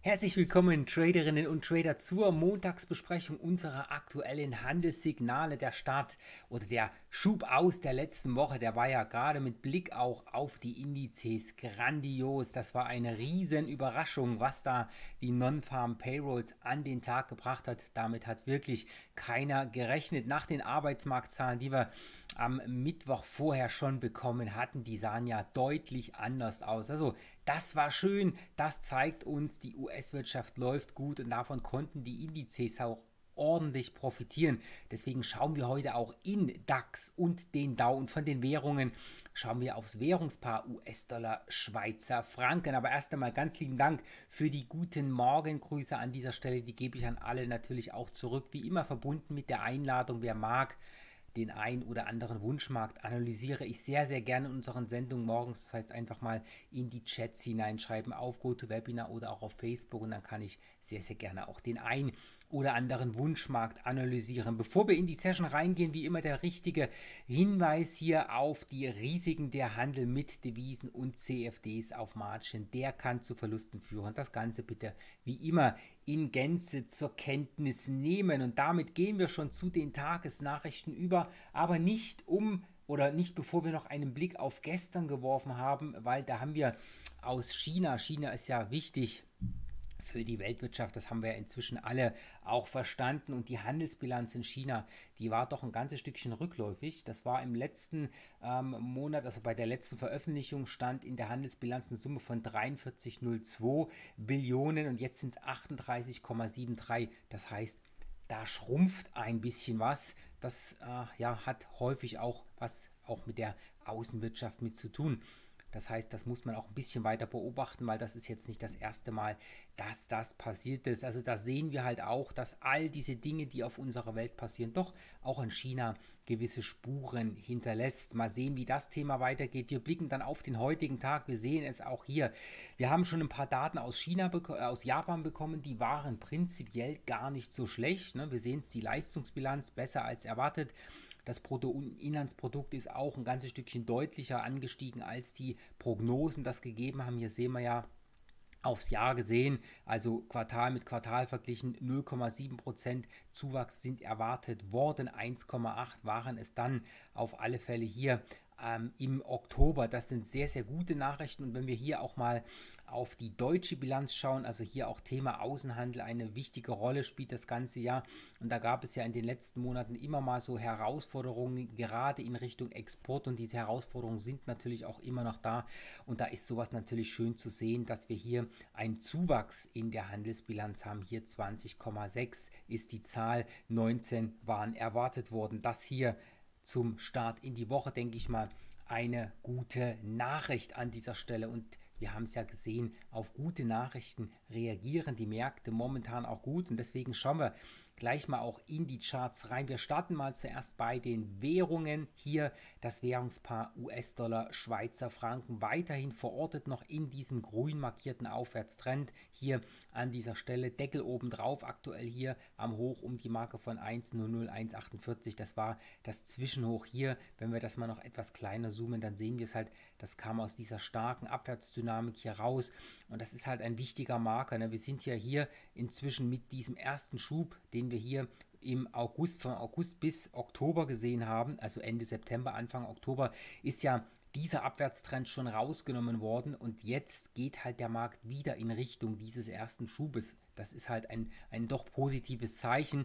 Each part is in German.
Herzlich willkommen, Traderinnen und Trader, zur Montagsbesprechung unserer aktuellen Handelssignale. Der Start oder der Schub aus der letzten Woche, der war ja gerade mit Blick auch auf die Indizes grandios. Das war eine riesen Überraschung, was da die Non-Farm Payrolls an den Tag gebracht hat. Damit hat wirklich keiner gerechnet. Nach den Arbeitsmarktzahlen, die wir am Mittwoch vorher schon bekommen hatten, die sahen ja deutlich anders aus. Also das war schön, das zeigt uns, die US-Wirtschaft läuft gut und davon konnten die Indizes auch ordentlich profitieren. Deswegen schauen wir heute auch in DAX und den Dow, und von den Währungen schauen wir aufs Währungspaar US-Dollar, Schweizer Franken. Aber erst einmal ganz lieben Dank für die guten Morgengrüße an dieser Stelle. Die gebe ich an alle natürlich auch zurück. Wie immer verbunden mit der Einladung, wer mag, den ein oder anderen Wunschmarkt analysiere ich sehr, sehr gerne in unseren Sendungen morgens. Das heißt, einfach mal in die Chats hineinschreiben auf GoToWebinar oder auch auf Facebook, und dann kann ich sehr, sehr gerne auch den ein oder anderen Wunschmarkt analysieren. Bevor wir in die Session reingehen, wie immer der richtige Hinweis hier auf die Risiken. Der Handel mit Devisen und CFDs auf Margin, der kann zu Verlusten führen. Das Ganze bitte wie immer in Gänze zur Kenntnis nehmen. Und damit gehen wir schon zu den Tagesnachrichten über, aber nicht bevor wir noch einen Blick auf gestern geworfen haben, weil da haben wir aus China. China ist ja wichtig für die Weltwirtschaft, das haben wir inzwischen alle auch verstanden, und die Handelsbilanz in China, die war doch ein ganzes Stückchen rückläufig. Das war im letzten Monat, also bei der letzten Veröffentlichung, stand in der Handelsbilanz eine Summe von 43,02 Billionen und jetzt sind es 38,73. Das heißt, da schrumpft ein bisschen was. Das hat häufig auch was auch mit der Außenwirtschaft mit zu tun. Das heißt, das muss man auch ein bisschen weiter beobachten, weil das ist jetzt nicht das erste Mal, dass das passiert ist. Also da sehen wir halt auch, dass all diese Dinge, die auf unserer Welt passieren, doch auch in China gewisse Spuren hinterlässt. Mal sehen, wie das Thema weitergeht. Wir blicken dann auf den heutigen Tag. Wir sehen es auch hier. Wir haben schon ein paar Daten aus aus Japan bekommen. Die waren prinzipiell gar nicht so schlecht, ne? Wir sehen es, die Leistungsbilanz besser als erwartet. Das Bruttoinlandsprodukt ist auch ein ganzes Stückchen deutlicher angestiegen, als die Prognosen das gegeben haben. Hier sehen wir ja aufs Jahr gesehen, also Quartal mit Quartal verglichen, 0,7% Zuwachs sind erwartet worden, 1,8 waren es dann auf alle Fälle hier im Oktober. Das sind sehr, sehr gute Nachrichten. Und wenn wir hier auch mal auf die deutsche Bilanz schauen, also hier auch Thema Außenhandel eine wichtige Rolle spielt das ganze Jahr. Und da gab es ja in den letzten Monaten immer mal so Herausforderungen, gerade in Richtung Export. Und diese Herausforderungen sind natürlich auch immer noch da. Und da ist sowas natürlich schön zu sehen, dass wir hier einen Zuwachs in der Handelsbilanz haben. Hier 20,6 ist die Zahl, 19 waren erwartet worden. Das hier zum Start in die Woche, denke ich mal, eine gute Nachricht an dieser Stelle. Und wir haben es ja gesehen, auf gute Nachrichten reagieren die Märkte momentan auch gut. Und deswegen schauen wir gleich mal auch in die Charts rein. Wir starten mal zuerst bei den Währungen. Hier das Währungspaar US-Dollar, Schweizer Franken, weiterhin verortet noch in diesem grün markierten Aufwärtstrend. Hier an dieser Stelle Deckel oben drauf, aktuell hier am Hoch um die Marke von 1,00148. Das war das Zwischenhoch hier. Wenn wir das mal noch etwas kleiner zoomen, dann sehen wir es halt, das kam aus dieser starken Abwärtsdynamik hier raus. Und das ist halt ein wichtiger Marker, ne? Wir sind ja hier inzwischen mit diesem ersten Schub, den wir hier im August, von August bis Oktober gesehen haben, also Ende September, Anfang Oktober, ist ja dieser Abwärtstrend schon rausgenommen worden, und jetzt geht halt der Markt wieder in Richtung dieses ersten Schubes. Das ist halt ein doch positives Zeichen.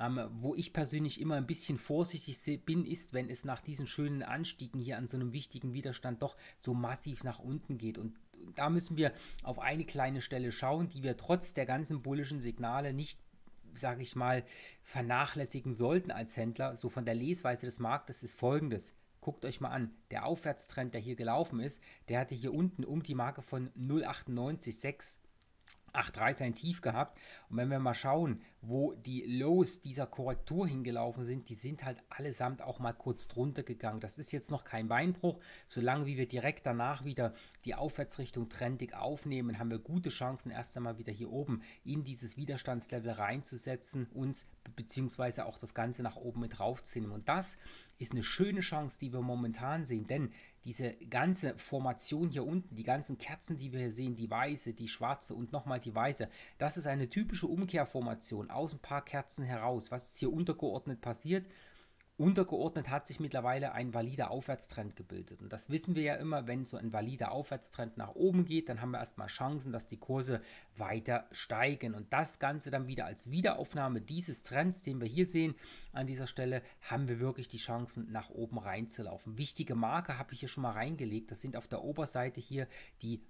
Wo ich persönlich immer ein bisschen vorsichtig bin, ist, wenn es nach diesen schönen Anstiegen hier an so einem wichtigen Widerstand doch so massiv nach unten geht. Und da müssen wir auf eine kleine Stelle schauen, die wir trotz der ganzen bullischen Signale nicht, sage ich mal, vernachlässigen sollten als Händler. So von der Lesweise des Marktes ist folgendes. Guckt euch mal an, der Aufwärtstrend, der hier gelaufen ist, der hatte hier unten um die Marke von 0,98,6 8,3 sein Tief gehabt. Und wenn wir mal schauen, wo die Lows dieser Korrektur hingelaufen sind, die sind halt allesamt auch mal kurz drunter gegangen. Das ist jetzt noch kein Beinbruch. Solange wie wir direkt danach wieder die Aufwärtsrichtung trendig aufnehmen, haben wir gute Chancen, erst einmal wieder hier oben in dieses Widerstandslevel reinzusetzen, uns beziehungsweise auch das Ganze nach oben mit draufzunehmen. Und das ist eine schöne Chance, die wir momentan sehen, denn diese ganze Formation hier unten, die ganzen Kerzen, die wir hier sehen, die weiße, die schwarze und nochmal die weiße, das ist eine typische Umkehrformation aus ein paar Kerzen heraus. Was ist hier untergeordnet passiert? Untergeordnet hat sich mittlerweile ein valider Aufwärtstrend gebildet. Und das wissen wir ja immer, wenn so ein valider Aufwärtstrend nach oben geht, dann haben wir erstmal Chancen, dass die Kurse weiter steigen. Und das Ganze dann wieder als Wiederaufnahme dieses Trends, den wir hier sehen, an dieser Stelle, haben wir wirklich die Chancen, nach oben reinzulaufen. Wichtige Marke habe ich hier schon mal reingelegt. Das sind auf der Oberseite hier die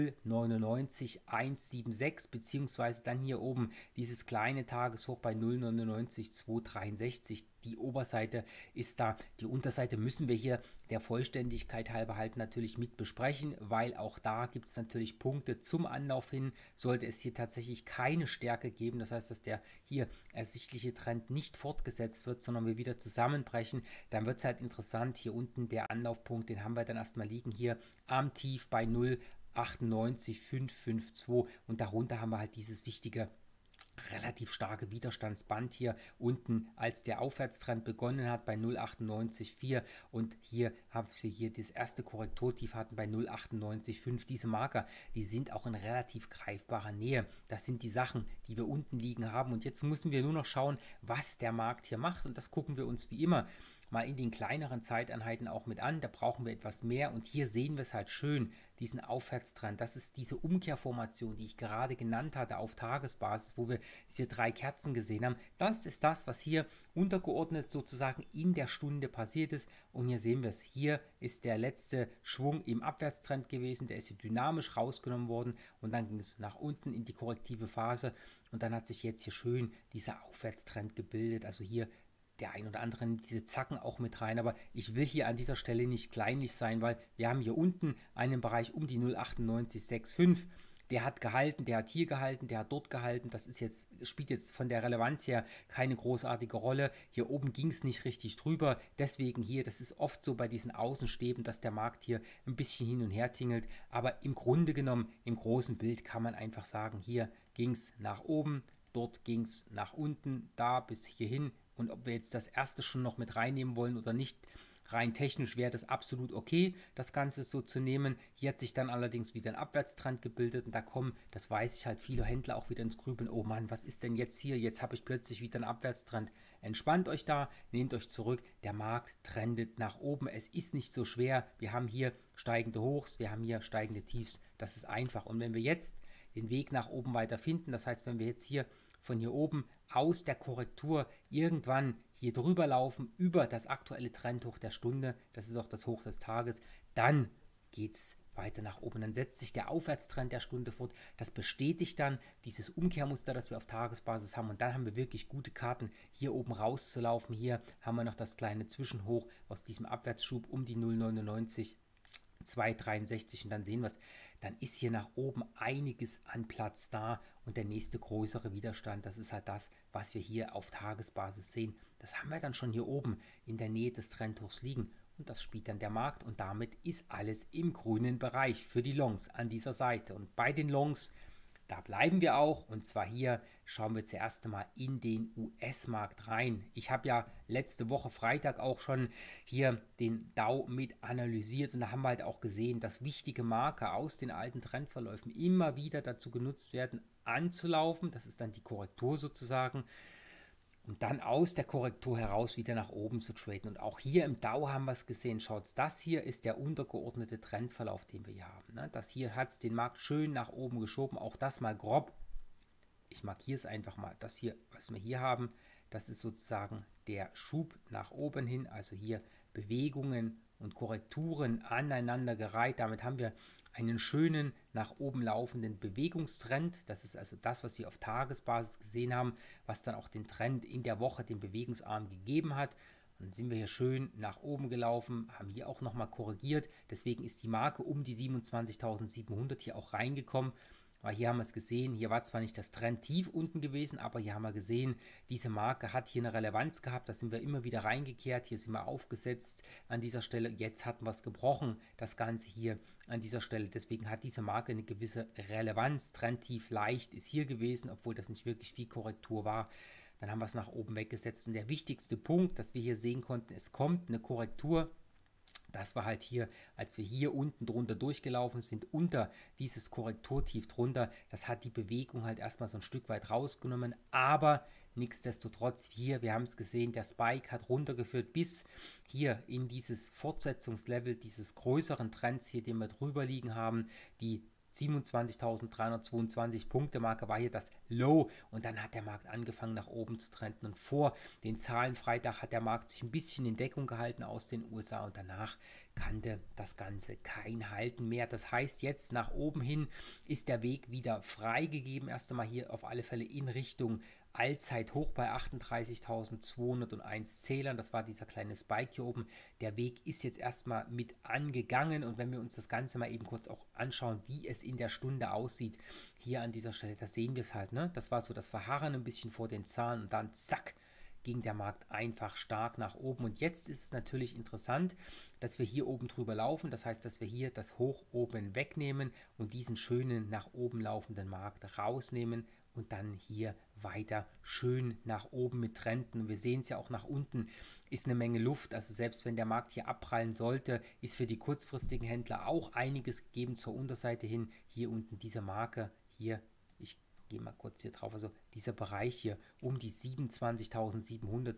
0,99176, beziehungsweise dann hier oben dieses kleine Tageshoch bei 0,99263. Die Oberseite ist da. Die Unterseite müssen wir hier der Vollständigkeit halber halt natürlich mit besprechen, weil auch da gibt es natürlich Punkte zum Anlauf hin. Sollte es hier tatsächlich keine Stärke geben, das heißt, dass der hier ersichtliche Trend nicht fortgesetzt wird, sondern wir wieder zusammenbrechen, dann wird es halt interessant. Hier unten der Anlaufpunkt, den haben wir dann erstmal liegen hier am Tief bei 0,98552 und darunter haben wir halt dieses wichtige relativ starke Widerstandsband hier unten, als der Aufwärtstrend begonnen hat bei 0,984 und hier haben wir hier das erste Korrekturtief hatten bei 0,985. Diese Marker, die sind auch in relativ greifbarer Nähe. Das sind die Sachen, die wir unten liegen haben und jetzt müssen wir nur noch schauen, was der Markt hier macht und das gucken wir uns wie immer mal in den kleineren Zeiteinheiten auch mit an. Da brauchen wir etwas mehr und hier sehen wir es halt schön, diesen Aufwärtstrend. Das ist diese Umkehrformation, die ich gerade genannt hatte auf Tagesbasis, wo wir diese 3 Kerzen gesehen haben. Das ist das, was hier untergeordnet sozusagen in der Stunde passiert ist und hier sehen wir es. Hier ist der letzte Schwung im Abwärtstrend gewesen, der ist hier dynamisch rausgenommen worden und dann ging es nach unten in die korrektive Phase und dann hat sich jetzt hier schön dieser Aufwärtstrend gebildet. Also hier der ein oder andere nimmt diese Zacken auch mit rein, aber ich will hier an dieser Stelle nicht kleinlich sein, weil wir haben hier unten einen Bereich um die 0,9865, der hat gehalten, der hat hier gehalten, der hat dort gehalten, das ist jetzt, spielt jetzt von der Relevanz her keine großartige Rolle, hier oben ging es nicht richtig drüber, deswegen hier, das ist oft so bei diesen Außenstäben, dass der Markt hier ein bisschen hin und her tingelt, aber im Grunde genommen, im großen Bild kann man einfach sagen, hier ging es nach oben, dort ging es nach unten, da bis hierhin. Und ob wir jetzt das erste schon noch mit reinnehmen wollen oder nicht, rein technisch wäre das absolut okay, das Ganze so zu nehmen. Hier hat sich dann allerdings wieder ein Abwärtstrend gebildet und da kommen, das weiß ich halt, viele Händler auch wieder ins Grübeln. Oh Mann, was ist denn jetzt hier? Jetzt habe ich plötzlich wieder einen Abwärtstrend. Entspannt euch da, nehmt euch zurück. Der Markt trendet nach oben. Es ist nicht so schwer. Wir haben hier steigende Hochs, wir haben hier steigende Tiefs. Das ist einfach. Und wenn wir jetzt den Weg nach oben weiter finden, das heißt, wenn wir jetzt hier von hier oben aus der Korrektur irgendwann hier drüber laufen, über das aktuelle Trendhoch der Stunde, das ist auch das Hoch des Tages, dann geht es weiter nach oben. Dann setzt sich der Aufwärtstrend der Stunde fort. Das bestätigt dann dieses Umkehrmuster, das wir auf Tagesbasis haben. Und dann haben wir wirklich gute Karten, hier oben rauszulaufen. Hier haben wir noch das kleine Zwischenhoch aus diesem Abwärtsschub um die 0,99. 2,63 und dann sehen wir es, dann ist hier nach oben einiges an Platz da und der nächste größere Widerstand, das ist halt das, was wir hier auf Tagesbasis sehen. Das haben wir dann schon hier oben in der Nähe des Trendhochs liegen und das spielt dann der Markt und damit ist alles im grünen Bereich für die Longs an dieser Seite und bei den Longs, da bleiben wir auch und zwar hier schauen wir zuerst einmal in den US-Markt rein. Ich habe ja letzte Woche Freitag auch schon hier den Dow mit analysiert und da haben wir halt auch gesehen, dass wichtige Marker aus den alten Trendverläufen immer wieder dazu genutzt werden, anzulaufen. Das ist dann die Korrektur sozusagen. Und dann aus der Korrektur heraus wieder nach oben zu traden. Und auch hier im Dow haben wir es gesehen. Schaut, das hier ist der untergeordnete Trendverlauf, den wir hier haben. Das hier hat es den Markt schön nach oben geschoben. Auch das mal grob. Ich markiere es einfach mal. Das hier, was wir hier haben, das ist sozusagen der Schub nach oben hin. Also hier Bewegungen und Korrekturen aneinander gereiht. Damit haben wir einen schönen nach oben laufenden Bewegungstrend. Das ist also das, was wir auf Tagesbasis gesehen haben, was dann auch den Trend in der Woche, den Bewegungsarm gegeben hat. Und dann sind wir hier schön nach oben gelaufen, haben hier auch nochmal korrigiert. Deswegen ist die Marke um die 27.700 hier auch reingekommen. Weil hier haben wir es gesehen, hier war zwar nicht das Trendtief unten gewesen, aber hier haben wir gesehen, diese Marke hat hier eine Relevanz gehabt, da sind wir immer wieder reingekehrt, hier sind wir aufgesetzt an dieser Stelle, jetzt hatten wir es gebrochen, das Ganze hier an dieser Stelle, deswegen hat diese Marke eine gewisse Relevanz, Trendtief leicht ist hier gewesen, obwohl das nicht wirklich viel Korrektur war. Dann haben wir es nach oben weggesetzt und der wichtigste Punkt, dass wir hier sehen konnten, es kommt eine Korrektur, Das war halt hier, als wir hier unten drunter durchgelaufen sind, unter dieses Korrekturtief drunter. Das hat die Bewegung halt erstmal so ein Stück weit rausgenommen, aber nichtsdestotrotz hier, wir haben es gesehen, der Spike hat runtergeführt bis hier in dieses Fortsetzungslevel dieses größeren Trends hier, den wir drüber liegen haben. Die 27.322 Punkte Marke war hier das Low und dann hat der Markt angefangen nach oben zu trenden und vor den Zahlen Freitag hat der Markt sich ein bisschen in Deckung gehalten aus den USA und danach kannte das Ganze kein Halten mehr. Das heißt, jetzt nach oben hin ist der Weg wieder freigegeben. Erst einmal hier auf alle Fälle in Richtung Allzeithoch bei 38.201 Zählern. Das war dieser kleine Spike hier oben. Der Weg ist jetzt erstmal mit angegangen und wenn wir uns das Ganze mal eben kurz auch anschauen, wie es in der Stunde aussieht, hier an dieser Stelle, da sehen wir es halt, ne? Das war so das Verharren ein bisschen vor den Zahlen und dann zack, ging der Markt einfach stark nach oben. Und jetzt ist es natürlich interessant, dass wir hier oben drüber laufen. Das heißt, dass wir hier das Hoch oben wegnehmen und diesen schönen nach oben laufenden Markt rausnehmen und dann hier weiter schön nach oben mit Trenden. Und wir sehen es ja auch nach unten, ist eine Menge Luft. Also selbst wenn der Markt hier abprallen sollte, ist für die kurzfristigen Händler auch einiges gegeben zur Unterseite hin. Hier unten diese Marke, hier, ich gehe mal kurz hier drauf, also dieser Bereich hier um die 27.700,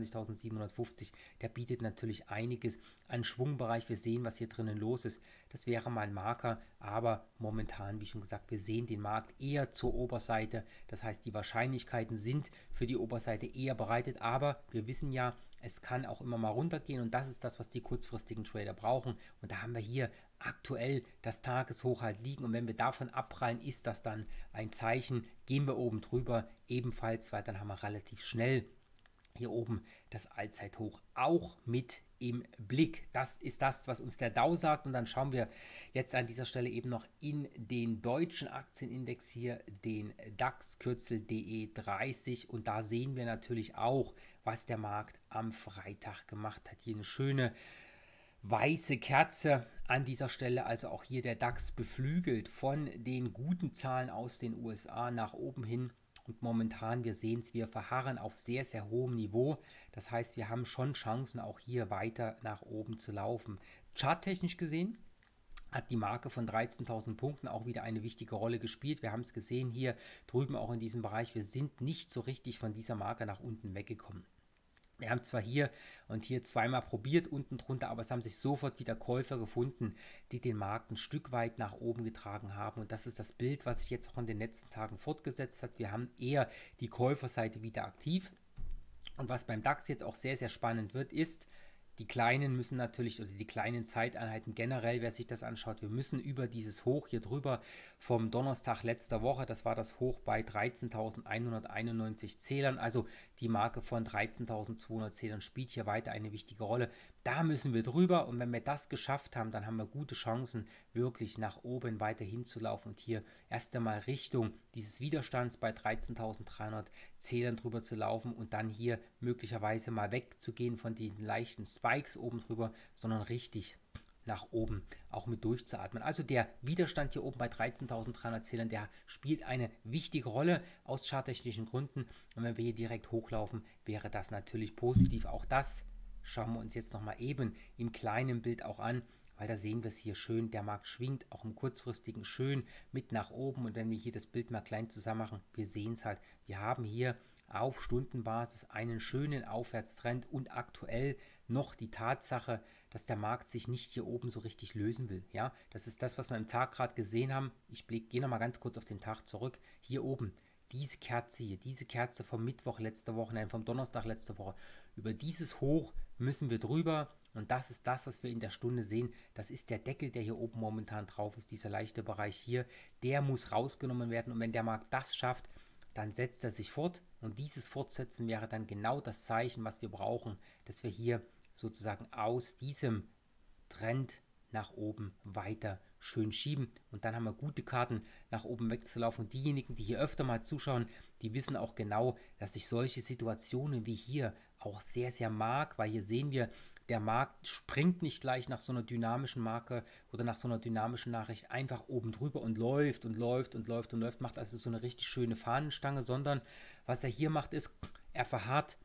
27.750, der bietet natürlich einiges an Schwungbereich. Wir sehen, was hier drinnen los ist. Das wäre mal ein Marker, aber momentan, wie schon gesagt, wir sehen den Markt eher zur Oberseite. Das heißt, die Wahrscheinlichkeiten sind für die Oberseite eher bereitet, aber wir wissen ja, es kann auch immer mal runtergehen und das ist das, was die kurzfristigen Trader brauchen. Und da haben wir hier aktuell das Tageshoch halt liegen und wenn wir davon abprallen, ist das dann ein Zeichen, gehen wir oben drüber ebenfalls, weil dann haben wir relativ schnell hier oben das Allzeithoch auch mit im Blick. Das ist das, was uns der Dow sagt und dann schauen wir jetzt an dieser Stelle eben noch in den deutschen Aktienindex hier, den DAX, Kürzel DE30 und da sehen wir natürlich auch, was der Markt am Freitag gemacht hat. Hier eine schöne weiße Kerze an dieser Stelle, also auch hier der DAX beflügelt von den guten Zahlen aus den USA nach oben hin. Und momentan, wir sehen es, wir verharren auf sehr, sehr hohem Niveau. Das heißt, wir haben schon Chancen, auch hier weiter nach oben zu laufen. Charttechnisch gesehen hat die Marke von 13.000 Punkten auch wieder eine wichtige Rolle gespielt. Wir haben es gesehen hier drüben auch in diesem Bereich. Wir sind nicht so richtig von dieser Marke nach unten weggekommen. Wir haben zwar hier und hier zweimal probiert unten drunter, aber es haben sich sofort wieder Käufer gefunden, die den Markt ein Stück weit nach oben getragen haben. Und das ist das Bild, was sich jetzt auch in den letzten Tagen fortgesetzt hat. Wir haben eher die Käuferseite wieder aktiv. Und was beim DAX jetzt auch sehr, sehr spannend wird, ist, die kleinen müssen natürlich, oder die kleinen Zeiteinheiten generell, wer sich das anschaut, wir müssen über dieses Hoch hier drüber vom Donnerstag letzter Woche, das war das Hoch bei 13.191 Zählern, also die Marke von 13.200 Zählern spielt hier weiter eine wichtige Rolle. Da müssen wir drüber und wenn wir das geschafft haben, dann haben wir gute Chancen, wirklich nach oben weiter hinzulaufen und hier erst einmal Richtung dieses Widerstands bei 13.300 Zählern drüber zu laufen und dann hier möglicherweise mal wegzugehen von diesen leichten Spikes oben drüber, sondern richtig nach oben auch mit durchzuatmen. Also der Widerstand hier oben bei 13.300 Zählern, der spielt eine wichtige Rolle aus charttechnischen Gründen und wenn wir hier direkt hochlaufen, wäre das natürlich positiv. Auch das schauen wir uns jetzt nochmal eben im kleinen Bild auch an, weil da sehen wir es hier schön, der Markt schwingt auch im kurzfristigen schön mit nach oben und wenn wir hier das Bild mal klein zusammen machen, wir sehen es halt, wir haben hier auf Stundenbasis einen schönen Aufwärtstrend und aktuell noch die Tatsache, dass der Markt sich nicht hier oben so richtig lösen will. Ja, das ist das, was wir im Tag gerade gesehen haben. Ich gehe nochmal ganz kurz auf den Tag zurück. Hier oben, diese Kerze hier, diese Kerze vom Mittwoch letzte Woche, nein, vom Donnerstag letzte Woche. Über dieses Hoch müssen wir drüber und das ist das, was wir in der Stunde sehen. Das ist der Deckel, der hier oben momentan drauf ist, dieser leichte Bereich hier. Der muss rausgenommen werden und wenn der Markt das schafft, dann setzt er sich fort und dieses Fortsetzen wäre dann genau das Zeichen, was wir brauchen, dass wir hier sozusagen aus diesem Trend nach oben weiter schön schieben und dann haben wir gute Karten nach oben wegzulaufen und diejenigen, die hier öfter mal zuschauen, die wissen auch genau, dass ich solche Situationen wie hier auch sehr, sehr mag, weil hier sehen wir, der Markt springt nicht gleich nach so einer dynamischen Marke oder nach so einer dynamischen Nachricht einfach oben drüber und läuft und läuft und läuft und läuft, macht also so eine richtig schöne Fahnenstange, sondern was er hier macht ist, er verharrt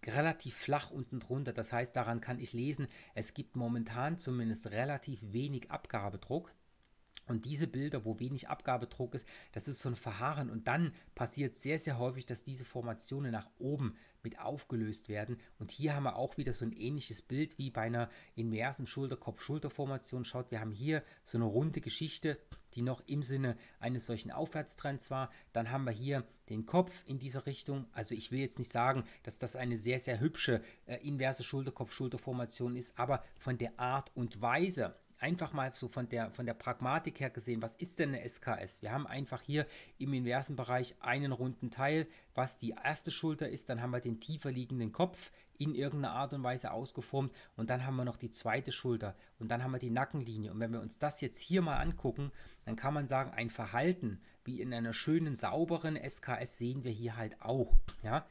relativ flach unten drunter. Das heißt, daran kann ich lesen, es gibt momentan zumindest relativ wenig Abgabedruck. Und diese Bilder, wo wenig Abgabedruck ist, das ist so ein Verharren. Und dann passiert sehr, sehr häufig, dass diese Formationen nach oben mit aufgelöst werden. Und hier haben wir auch wieder so ein ähnliches Bild wie bei einer inversen Schulter-Kopf-Schulter-Formation. Schaut, wir haben hier so eine runde Geschichte, die noch im Sinne eines solchen Aufwärtstrends war. Dann haben wir hier den Kopf in dieser Richtung. Also ich will jetzt nicht sagen, dass das eine sehr, sehr hübsche inverse Schulter-Kopf-Schulter-Formation ist, aber von der Art und Weise, einfach mal so von der Pragmatik her gesehen, was ist denn eine SKS? Wir haben einfach hier im inversen Bereich einen runden Teil, was die erste Schulter ist, dann haben wir den tiefer liegenden Kopf in irgendeiner Art und Weise ausgeformt und dann haben wir noch die zweite Schulter und dann haben wir die Nackenlinie. Und wenn wir uns das jetzt hier mal angucken, dann kann man sagen, ein Verhalten wie in einer schönen, sauberen SKS sehen wir hier halt auch. Ja?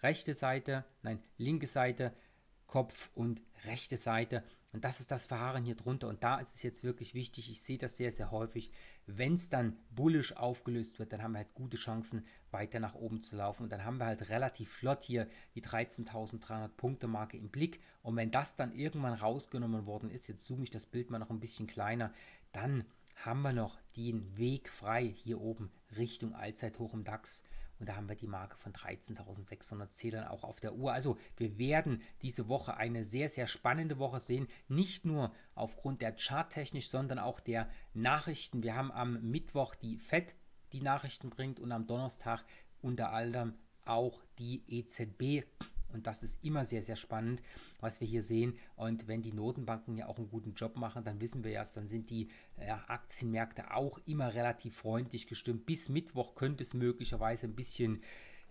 Linke Seite, Kopf und rechte Seite. Und das ist das Verharren hier drunter. Und da ist es jetzt wirklich wichtig, ich sehe das sehr, sehr häufig, wenn es dann bullisch aufgelöst wird, dann haben wir halt gute Chancen, weiter nach oben zu laufen. Und dann haben wir halt relativ flott hier die 13.300 Punkte Marke im Blick. Und wenn das dann irgendwann rausgenommen worden ist, jetzt zoome ich das Bild mal noch ein bisschen kleiner, dann haben wir noch den Weg frei hier oben Richtung Allzeithoch im DAX. Und da haben wir die Marke von 13.600 Zählern auch auf der Uhr. Also wir werden diese Woche eine sehr, sehr spannende Woche sehen. Nicht nur aufgrund der Charttechnik, sondern auch der Nachrichten. Wir haben am Mittwoch die FED, die Nachrichten bringt, und am Donnerstag unter anderem auch die EZB. Und das ist immer sehr, sehr spannend, was wir hier sehen. Und wenn die Notenbanken ja auch einen guten Job machen, dann wissen wir erst, dann sind die Aktienmärkte auch immer relativ freundlich gestimmt. Bis Mittwoch könnte es möglicherweise ein bisschen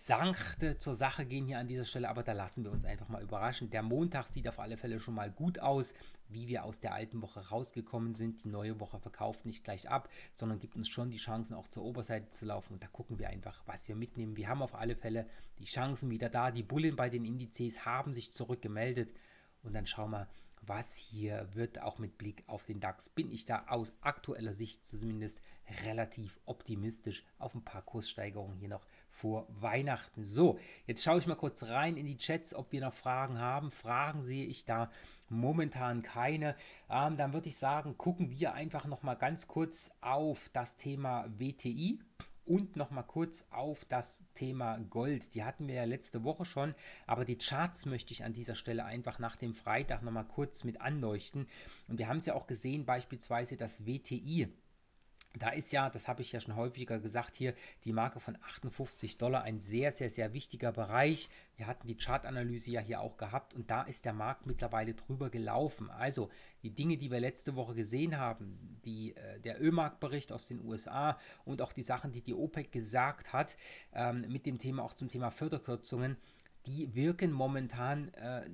sanft zur Sache gehen hier an dieser Stelle, aber da lassen wir uns einfach mal überraschen. Der Montag sieht auf alle Fälle schon mal gut aus, wie wir aus der alten Woche rausgekommen sind. Die neue Woche verkauft nicht gleich ab, sondern gibt uns schon die Chancen, auch zur Oberseite zu laufen. Und da gucken wir einfach, was wir mitnehmen. Wir haben auf alle Fälle die Chancen wieder da. Die Bullen bei den Indizes haben sich zurückgemeldet. Und dann schauen wir, was hier wird, auch mit Blick auf den DAX. Bin ich da aus aktueller Sicht zumindest relativ optimistisch auf ein paar Kurssteigerungen hier noch vor Weihnachten. So, jetzt schaue ich mal kurz rein in die Chats, ob wir noch Fragen haben. Fragen sehe ich da momentan keine. Dann würde ich sagen, gucken wir einfach noch mal ganz kurz auf das Thema WTI. Und nochmal kurz auf das Thema Gold. Die hatten wir ja letzte Woche schon, aber die Charts möchte ich an dieser Stelle einfach nach dem Freitag nochmal kurz mit anleuchten. Und wir haben es ja auch gesehen, beispielsweise das WTI. Da ist ja, das habe ich ja schon häufiger gesagt, hier die Marke von $58 ein sehr, sehr, sehr wichtiger Bereich. Wir hatten die Chartanalyse ja hier auch gehabt und da ist der Markt mittlerweile drüber gelaufen. Also die Dinge, die wir letzte Woche gesehen haben, der Ölmarktbericht aus den USA und auch die Sachen, die die OPEC gesagt hat, mit dem Thema auch zum Thema Förderkürzungen, die wirken momentan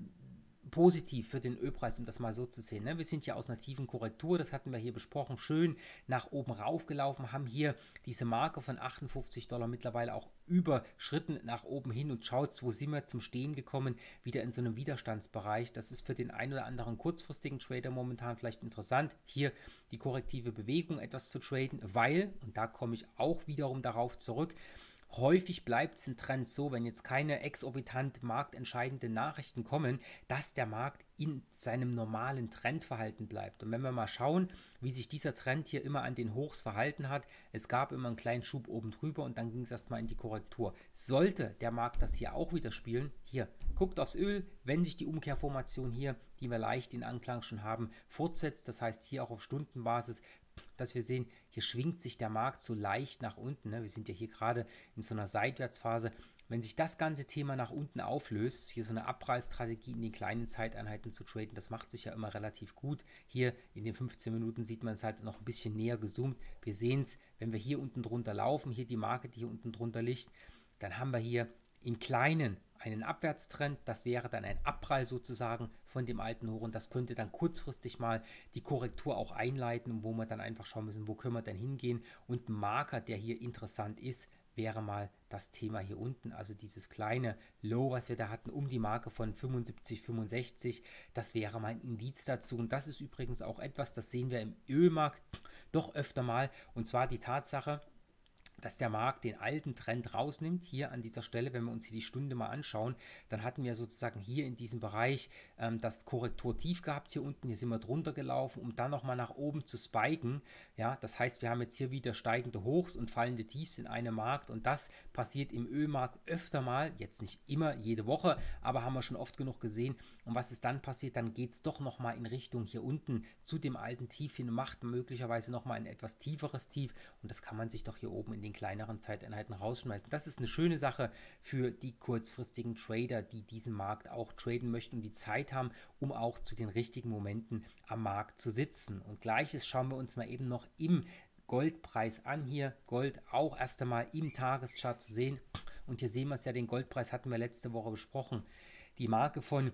positiv für den Ölpreis, um das mal so zu sehen. Ne? Wir sind ja aus einer tiefen Korrektur, das hatten wir hier besprochen, schön nach oben raufgelaufen, haben hier diese Marke von $58 mittlerweile auch überschritten nach oben hin und schaut, wo sind wir zum Stehen gekommen, wieder in so einem Widerstandsbereich. Das ist für den einen oder anderen kurzfristigen Trader momentan vielleicht interessant, hier die korrektive Bewegung etwas zu traden, weil, und da komme ich auch wiederum darauf zurück, häufig bleibt es ein Trend so, wenn jetzt keine exorbitant marktentscheidenden Nachrichten kommen, dass der Markt in seinem normalen Trendverhalten bleibt. Und wenn wir mal schauen, wie sich dieser Trend hier immer an den Hochs verhalten hat, es gab immer einen kleinen Schub oben drüber und dann ging es erstmal in die Korrektur. Sollte der Markt das hier auch wieder spielen, hier, guckt aufs Öl, wenn sich die Umkehrformation hier, die wir leicht in Anklang schon haben, fortsetzt, das heißt hier auch auf Stundenbasis, dass wir sehen, hier schwingt sich der Markt so leicht nach unten. Ne? Wir sind ja hier gerade in so einer Seitwärtsphase. Wenn sich das ganze Thema nach unten auflöst, hier so eine Abpreisstrategie in den kleinen Zeiteinheiten zu traden, das macht sich ja immer relativ gut. Hier in den 15 Minuten sieht man es halt noch ein bisschen näher gezoomt. Wir sehen es, wenn wir hier unten drunter laufen, hier die Marke, die hier unten drunter liegt, dann haben wir hier in kleinen einen Abwärtstrend, das wäre dann ein Abprall sozusagen von dem alten Hoch und das könnte dann kurzfristig mal die Korrektur auch einleiten, wo wir dann einfach schauen müssen, wo können wir denn hingehen, und ein Marker, der hier interessant ist, wäre mal das Thema hier unten, also dieses kleine Low, was wir da hatten, um die Marke von 75, 65, das wäre mal ein Indiz dazu und das ist übrigens auch etwas, das sehen wir im Ölmarkt doch öfter mal, und zwar die Tatsache, dass der Markt den alten Trend rausnimmt. Hier an dieser Stelle, wenn wir uns hier die Stunde mal anschauen, dann hatten wir sozusagen hier in diesem Bereich das Korrekturtief gehabt hier unten. Hier sind wir drunter gelaufen, um dann nochmal nach oben zu spiken. Ja, das heißt, wir haben jetzt hier wieder steigende Hochs und fallende Tiefs in einem Markt und das passiert im Ölmarkt öfter mal, jetzt nicht immer, jede Woche, aber haben wir schon oft genug gesehen. Und was ist dann passiert? Dann geht es doch nochmal in Richtung hier unten zu dem alten Tief hin und macht möglicherweise nochmal ein etwas tieferes Tief und das kann man sich doch hier oben in den kleineren Zeiteinheiten rausschmeißen. Das ist eine schöne Sache für die kurzfristigen Trader, die diesen Markt auch traden möchten und die Zeit haben, um auch zu den richtigen Momenten am Markt zu sitzen. Und gleiches schauen wir uns mal eben noch im Goldpreis an. Hier Gold auch erst einmal im Tageschart zu sehen. Und hier sehen wir es ja, den Goldpreis hatten wir letzte Woche besprochen. Die Marke von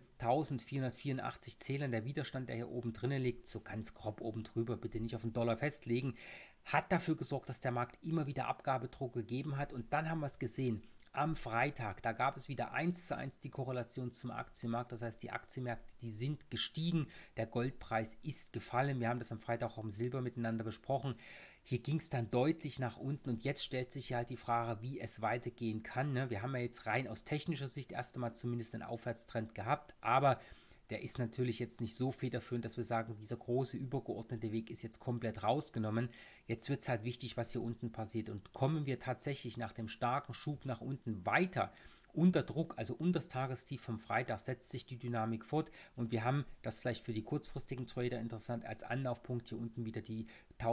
1484 Zählern, der Widerstand, der hier oben drinnen liegt, so ganz grob oben drüber, bitte nicht auf den Dollar festlegen, hat dafür gesorgt, dass der Markt immer wieder Abgabedruck gegeben hat. Und dann haben wir es gesehen, am Freitag, da gab es wieder 1:1 die Korrelation zum Aktienmarkt. Das heißt, die Aktienmärkte, die sind gestiegen, der Goldpreis ist gefallen. Wir haben das am Freitag auch im Silber miteinander besprochen. Hier ging es dann deutlich nach unten und jetzt stellt sich halt die Frage, wie es weitergehen kann. Ne? Wir haben ja jetzt rein aus technischer Sicht erst einmal zumindest einen Aufwärtstrend gehabt, aber der ist natürlich jetzt nicht so federführend, dass wir sagen, dieser große übergeordnete Weg ist jetzt komplett rausgenommen. Jetzt wird es halt wichtig, was hier unten passiert. Und kommen wir tatsächlich nach dem starken Schub nach unten weiter unter Druck, also unter das Tagestief vom Freitag, setzt sich die Dynamik fort und wir haben, das vielleicht für die kurzfristigen Trader interessant, als Anlaufpunkt hier unten wieder die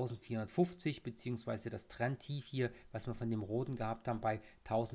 1450 beziehungsweise das Trendtief hier, was wir von dem roten gehabt haben bei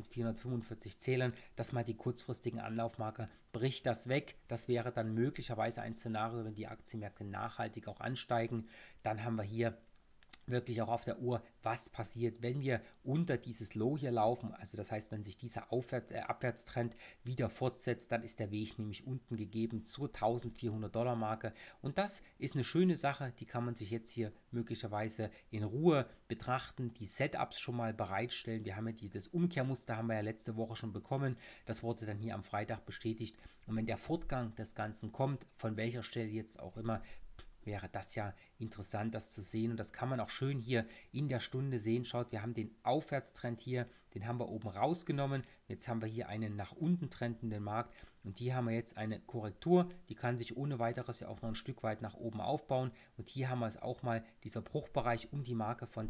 1445 Zählern, dass mal die kurzfristigen Anlaufmarker bricht das weg. Das wäre dann möglicherweise ein Szenario, wenn die Aktienmärkte nachhaltig auch ansteigen. Dann haben wir hier wirklich auch auf der Uhr, was passiert, wenn wir unter dieses Low hier laufen. Also das heißt, wenn sich dieser Abwärtstrend wieder fortsetzt, dann ist der Weg nämlich unten gegeben zur 1400 Dollar Marke. Und das ist eine schöne Sache, die kann man sich jetzt hier möglicherweise in Ruhe betrachten, die Setups schon mal bereitstellen. Wir haben ja das Umkehrmuster haben wir ja letzte Woche schon bekommen. Das wurde dann hier am Freitag bestätigt. Und wenn der Fortgang des Ganzen kommt, von welcher Stelle jetzt auch immer, wäre das ja interessant, das zu sehen. Und das kann man auch schön hier in der Stunde sehen. Schaut, wir haben den Aufwärtstrend hier, den haben wir oben rausgenommen. Jetzt haben wir hier einen nach unten trendenden Markt. Und hier haben wir jetzt eine Korrektur, die kann sich ohne weiteres ja auch noch ein Stück weit nach oben aufbauen. Und hier haben wir es auch mal, dieser Bruchbereich um die Marke von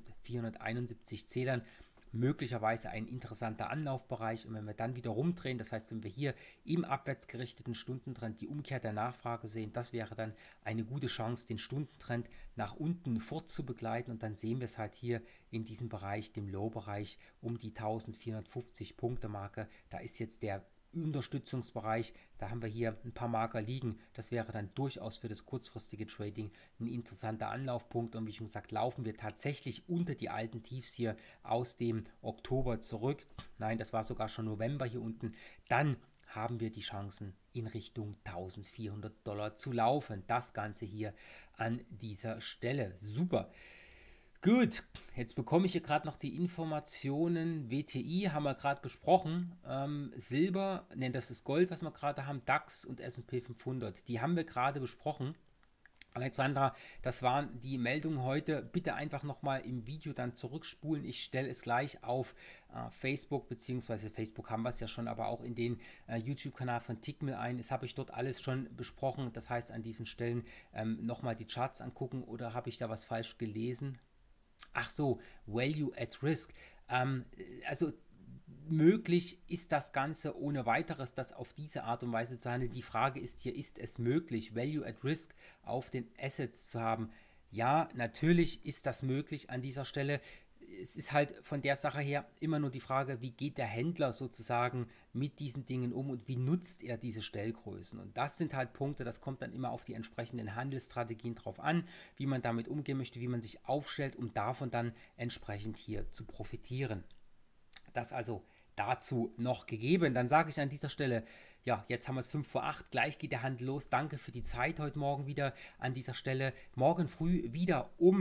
1471 Zählern. Möglicherweise ein interessanter Anlaufbereich und wenn wir dann wieder rumdrehen, das heißt, wenn wir hier im abwärtsgerichteten Stundentrend die Umkehr der Nachfrage sehen, das wäre dann eine gute Chance, den Stundentrend nach unten fortzubegleiten und dann sehen wir es halt hier in diesem Bereich, dem Low-Bereich um die 1450 Punkte Marke, da ist jetzt der Unterstützungsbereich, da haben wir hier ein paar Marker liegen, das wäre dann durchaus für das kurzfristige Trading ein interessanter Anlaufpunkt und wie schon gesagt, laufen wir tatsächlich unter die alten Tiefs hier aus dem Oktober zurück, nein, das war sogar schon November hier unten, dann haben wir die Chancen in Richtung 1400 Dollar zu laufen, das Ganze hier an dieser Stelle, super. Gut, jetzt bekomme ich hier gerade noch die Informationen. WTI haben wir gerade besprochen. Silber, ne, das ist Gold, was wir gerade haben. DAX und S&P 500. Die haben wir gerade besprochen. Alexandra, das waren die Meldungen heute. Bitte einfach nochmal im Video dann zurückspulen. Ich stelle es gleich auf Facebook, beziehungsweise Facebook haben wir es ja schon, aber auch in den YouTube-Kanal von Tickmill ein. Das habe ich dort alles schon besprochen. Das heißt, an diesen Stellen nochmal die Charts angucken oder habe ich da was falsch gelesen? Ach so, Value at Risk. Also möglich ist das Ganze ohne weiteres, das auf diese Art und Weise zu handeln. Die Frage ist hier, ist es möglich, Value at Risk auf den Assets zu haben? Ja, natürlich ist das möglich an dieser Stelle. Es ist halt von der Sache her immer nur die Frage, wie geht der Händler sozusagen mit diesen Dingen um und wie nutzt er diese Stellgrößen. Und das sind halt Punkte, das kommt dann immer auf die entsprechenden Handelsstrategien drauf an, wie man damit umgehen möchte, wie man sich aufstellt, um davon dann entsprechend hier zu profitieren. Das also dazu noch gegeben. Dann sage ich an dieser Stelle, ja, jetzt haben wir es 5 vor 8, gleich geht der Handel los. Danke für die Zeit heute Morgen wieder an dieser Stelle. Morgen früh wieder um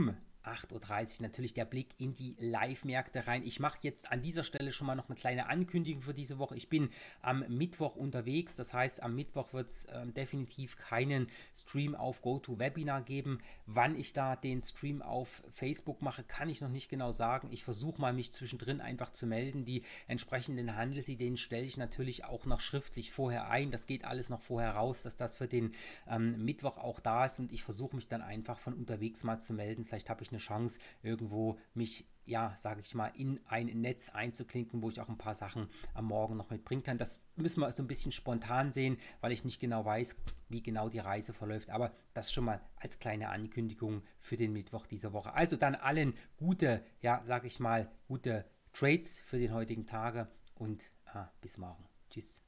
8:30 Uhr natürlich der Blick in die Live-Märkte rein. Ich mache jetzt an dieser Stelle schon mal noch eine kleine Ankündigung für diese Woche. Ich bin am Mittwoch unterwegs, das heißt, am Mittwoch wird es definitiv keinen Stream auf GoToWebinar geben. Wann ich da den Stream auf Facebook mache, kann ich noch nicht genau sagen. Ich versuche mal, mich zwischendrin einfach zu melden. Die entsprechenden Handelsideen stelle ich natürlich auch noch schriftlich vorher ein. Das geht alles noch vorher raus, dass das für den Mittwoch auch da ist, und ich versuche mich dann einfach von unterwegs mal zu melden. Vielleicht habe ich eine Chance, irgendwo mich, ja, sage ich mal, in ein Netz einzuklinken, wo ich auch ein paar Sachen am Morgen noch mitbringen kann. Das müssen wir so ein bisschen spontan sehen, weil ich nicht genau weiß, wie genau die Reise verläuft. Aber das schon mal als kleine Ankündigung für den Mittwoch dieser Woche. Also dann allen gute, ja, sage ich mal, gute Trades für den heutigen Tage und bis morgen. Tschüss.